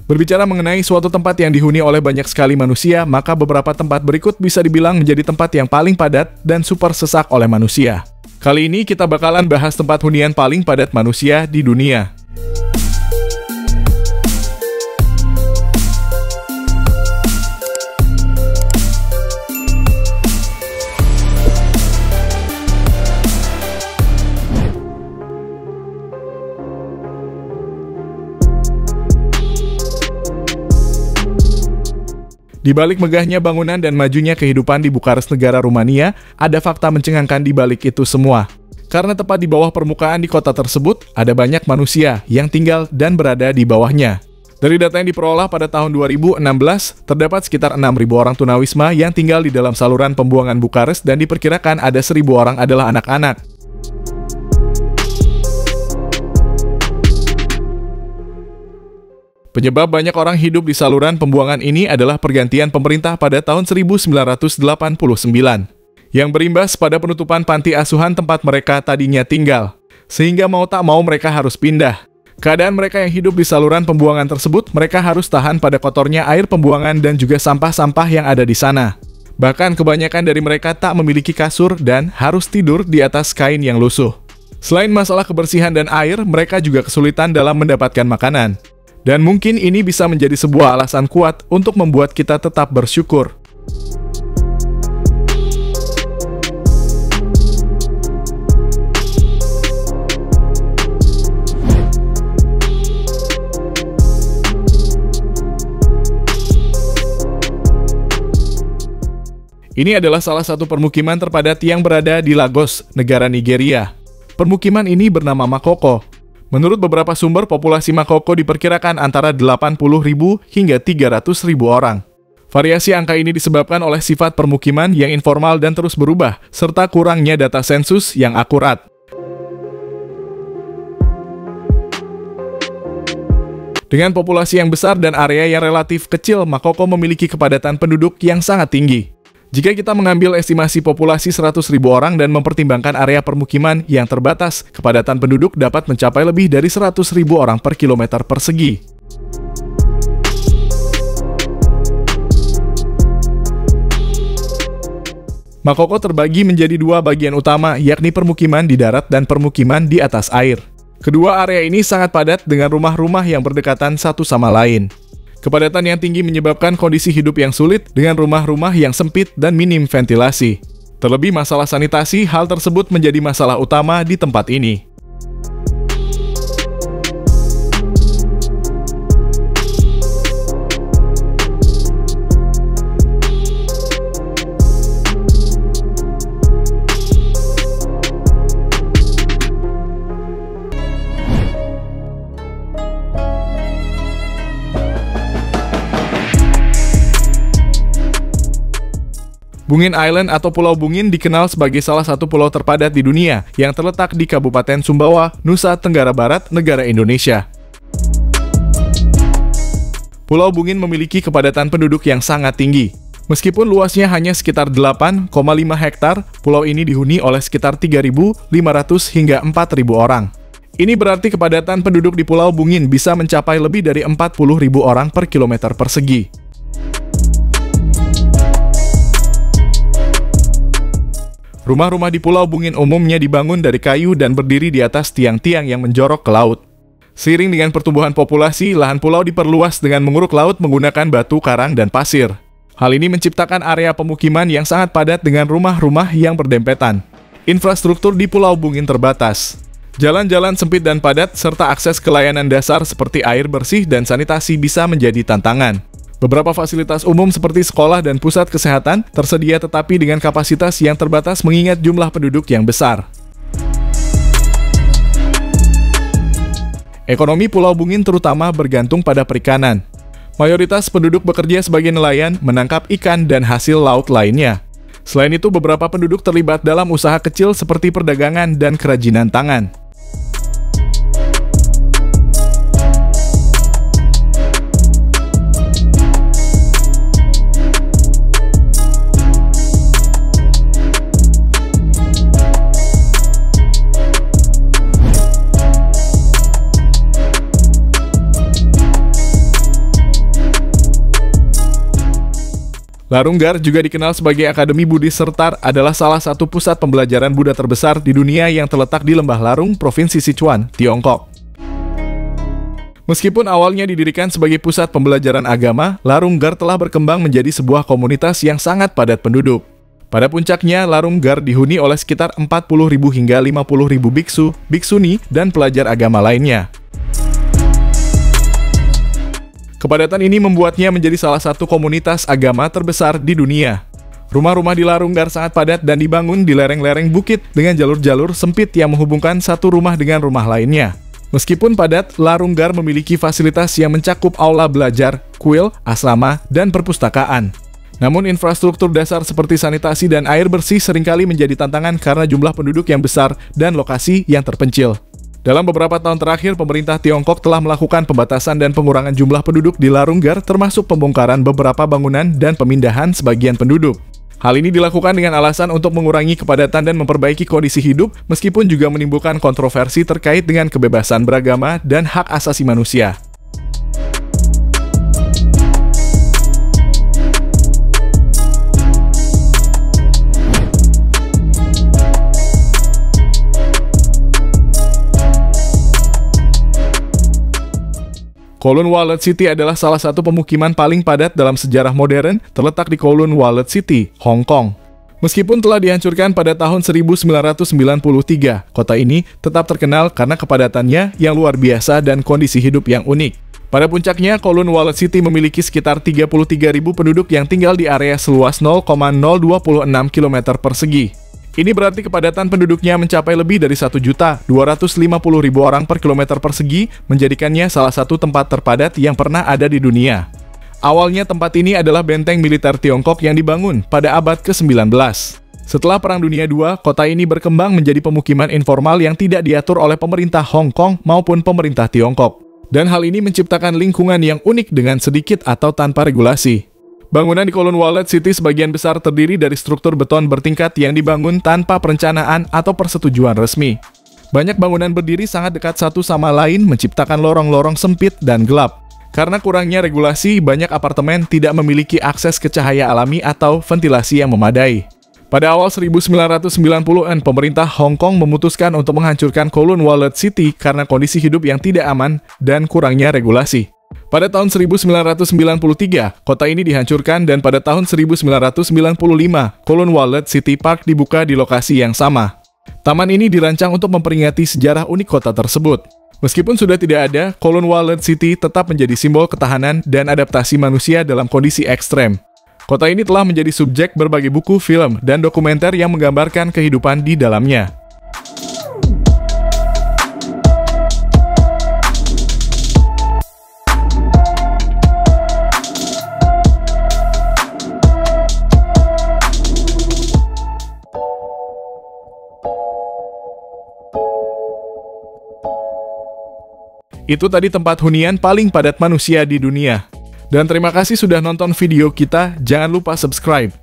Berbicara mengenai suatu tempat yang dihuni oleh banyak sekali manusia, maka beberapa tempat berikut bisa dibilang menjadi tempat yang paling padat dan super sesak oleh manusia. Kali ini kita bakalan bahas tempat hunian paling padat manusia di dunia. Di balik megahnya bangunan dan majunya kehidupan di Bukares, negara Rumania, ada fakta mencengangkan di balik itu semua. Karena tepat di bawah permukaan di kota tersebut, ada banyak manusia yang tinggal dan berada di bawahnya. Dari data yang diperoleh pada tahun 2016, terdapat sekitar 6.000 orang tunawisma yang tinggal di dalam saluran pembuangan Bukares dan diperkirakan ada 1.000 orang adalah anak-anak. Penyebab banyak orang hidup di saluran pembuangan ini adalah pergantian pemerintah pada tahun 1989, yang berimbas pada penutupan panti asuhan tempat mereka tadinya tinggal, sehingga mau tak mau mereka harus pindah. Keadaan mereka yang hidup di saluran pembuangan tersebut, mereka harus tahan pada kotornya air pembuangan dan juga sampah-sampah yang ada di sana. Bahkan kebanyakan dari mereka tak memiliki kasur dan harus tidur di atas kain yang lusuh. Selain masalah kebersihan dan air, mereka juga kesulitan dalam mendapatkan makanan. Dan mungkin ini bisa menjadi sebuah alasan kuat untuk membuat kita tetap bersyukur. Ini adalah salah satu permukiman terpadat yang berada di Lagos, negara Nigeria. Permukiman ini bernama Makoko. Menurut beberapa sumber, populasi Makoko diperkirakan antara 80.000 hingga 300.000 orang. Variasi angka ini disebabkan oleh sifat permukiman yang informal dan terus berubah, serta kurangnya data sensus yang akurat. Dengan populasi yang besar dan area yang relatif kecil, Makoko memiliki kepadatan penduduk yang sangat tinggi. Jika kita mengambil estimasi populasi 100.000 orang dan mempertimbangkan area permukiman yang terbatas, kepadatan penduduk dapat mencapai lebih dari 100.000 orang per kilometer persegi. Makoko terbagi menjadi dua bagian utama, yakni permukiman di darat dan permukiman di atas air. Kedua area ini sangat padat dengan rumah-rumah yang berdekatan satu sama lain. Kepadatan yang tinggi menyebabkan kondisi hidup yang sulit dengan rumah-rumah yang sempit dan minim ventilasi. Terlebih masalah sanitasi, hal tersebut menjadi masalah utama di tempat ini. Bungin Island atau Pulau Bungin dikenal sebagai salah satu pulau terpadat di dunia yang terletak di Kabupaten Sumbawa, Nusa Tenggara Barat, negara Indonesia. Pulau Bungin memiliki kepadatan penduduk yang sangat tinggi. Meskipun luasnya hanya sekitar 8,5 hektar, pulau ini dihuni oleh sekitar 3.500 hingga 4.000 orang. Ini berarti kepadatan penduduk di Pulau Bungin bisa mencapai lebih dari 40.000 orang per kilometer persegi. Rumah-rumah di Pulau Bungin umumnya dibangun dari kayu dan berdiri di atas tiang-tiang yang menjorok ke laut. Seiring dengan pertumbuhan populasi, lahan pulau diperluas dengan menguruk laut menggunakan batu karang dan pasir. Hal ini menciptakan area pemukiman yang sangat padat dengan rumah-rumah yang berdempetan. Infrastruktur di Pulau Bungin terbatas. Jalan-jalan sempit dan padat, serta akses ke layanan dasar seperti air bersih dan sanitasi bisa menjadi tantangan. Beberapa fasilitas umum seperti sekolah dan pusat kesehatan tersedia tetapi dengan kapasitas yang terbatas mengingat jumlah penduduk yang besar. Ekonomi Pulau Bungin terutama bergantung pada perikanan. Mayoritas penduduk bekerja sebagai nelayan, menangkap ikan dan hasil laut lainnya. Selain itu, beberapa penduduk terlibat dalam usaha kecil seperti perdagangan dan kerajinan tangan. Larunggar juga dikenal sebagai Akademi Buddhis Sertar, adalah salah satu pusat pembelajaran Buddha terbesar di dunia yang terletak di Lembah Larung, Provinsi Sichuan, Tiongkok. Meskipun awalnya didirikan sebagai pusat pembelajaran agama, Larunggar telah berkembang menjadi sebuah komunitas yang sangat padat penduduk. Pada puncaknya, Larunggar dihuni oleh sekitar 40.000 hingga 50.000 biksu, biksuni, dan pelajar agama lainnya. Kepadatan ini membuatnya menjadi salah satu komunitas agama terbesar di dunia. Rumah-rumah di Larunggar sangat padat dan dibangun di lereng-lereng bukit dengan jalur-jalur sempit yang menghubungkan satu rumah dengan rumah lainnya. Meskipun padat, Larunggar memiliki fasilitas yang mencakup aula belajar, kuil, asrama, dan perpustakaan. Namun infrastruktur dasar seperti sanitasi dan air bersih seringkali menjadi tantangan karena jumlah penduduk yang besar dan lokasi yang terpencil. Dalam beberapa tahun terakhir, pemerintah Tiongkok telah melakukan pembatasan dan pengurangan jumlah penduduk di Larunggar, termasuk pembongkaran beberapa bangunan dan pemindahan sebagian penduduk. Hal ini dilakukan dengan alasan untuk mengurangi kepadatan dan memperbaiki kondisi hidup, meskipun juga menimbulkan kontroversi terkait dengan kebebasan beragama dan hak asasi manusia. Kowloon Wallet City adalah salah satu pemukiman paling padat dalam sejarah modern, terletak di Kowloon Wallet City, Hong Kong. Meskipun telah dihancurkan pada tahun 1993, kota ini tetap terkenal karena kepadatannya yang luar biasa dan kondisi hidup yang unik. Pada puncaknya, Kowloon Wallet City memiliki sekitar 33.000 penduduk yang tinggal di area seluas 0,026 km persegi. Ini berarti kepadatan penduduknya mencapai lebih dari 1.250.000 orang per kilometer persegi, menjadikannya salah satu tempat terpadat yang pernah ada di dunia. Awalnya tempat ini adalah benteng militer Tiongkok yang dibangun pada abad ke-19. Setelah Perang Dunia II, kota ini berkembang menjadi pemukiman informal yang tidak diatur oleh pemerintah Hong Kong maupun pemerintah Tiongkok. Dan hal ini menciptakan lingkungan yang unik dengan sedikit atau tanpa regulasi. Bangunan di Kowloon Wallet City sebagian besar terdiri dari struktur beton bertingkat yang dibangun tanpa perencanaan atau persetujuan resmi. Banyak bangunan berdiri sangat dekat satu sama lain, menciptakan lorong-lorong sempit dan gelap. Karena kurangnya regulasi, banyak apartemen tidak memiliki akses ke cahaya alami atau ventilasi yang memadai. Pada awal 1990-an, pemerintah Hong Kong memutuskan untuk menghancurkan Kowloon Wallet City karena kondisi hidup yang tidak aman dan kurangnya regulasi. Pada tahun 1993, kota ini dihancurkan dan pada tahun 1995, Kowloon Wallet City Park dibuka di lokasi yang sama. Taman ini dirancang untuk memperingati sejarah unik kota tersebut. Meskipun sudah tidak ada, Kowloon Wallet City tetap menjadi simbol ketahanan dan adaptasi manusia dalam kondisi ekstrem. Kota ini telah menjadi subjek berbagai buku, film, dan dokumenter yang menggambarkan kehidupan di dalamnya. Itu tadi tempat hunian paling padat manusia di dunia. Dan terima kasih sudah nonton video kita, jangan lupa subscribe.